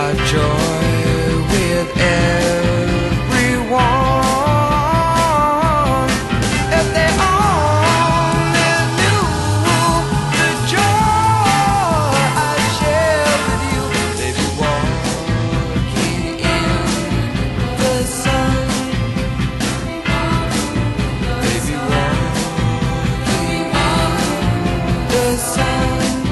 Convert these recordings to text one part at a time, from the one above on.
our joy with everyone. If they only knew the joy I share with you, they'd be walking in the sun. They'd be walking in the sun.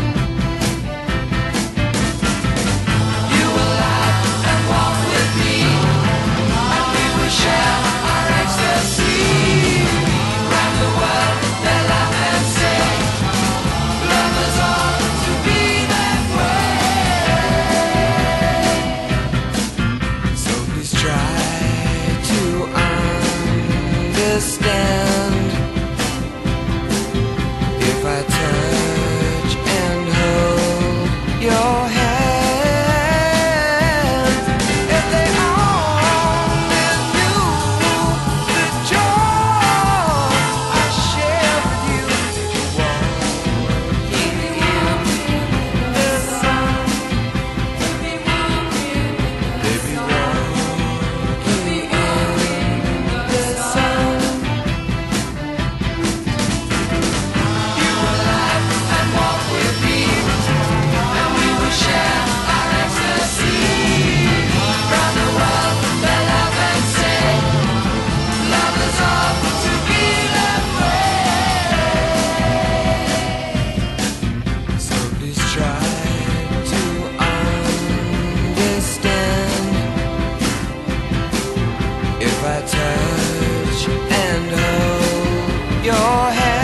Understand if I touch and hold your hand. If they only knew the joy I share with you, they'd be walking in the sun. They'd be walking in the sun. If I touch and hold your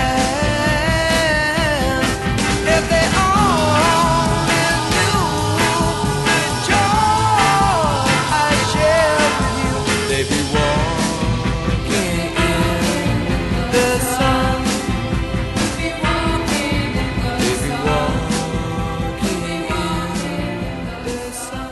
hand, if they only knew the joy I share with you, they'd be walking in the sun. They'd be walking in the sun.